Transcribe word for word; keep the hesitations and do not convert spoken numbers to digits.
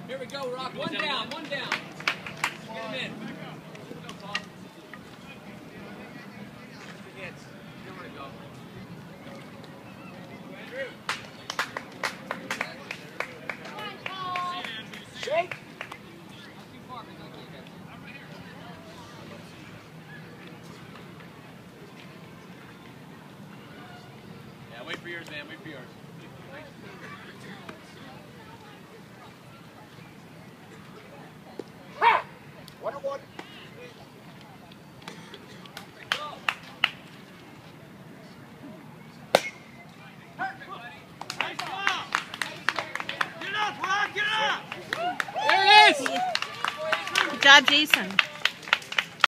Here we go, Rock. One down, one down. Get him in. Go, Paul. Big hits. Nowhere to go. Andrew. Come on, Paul. Shake. Yeah, wait for yours, man. Wait for yours. One on one. Good job, Jason.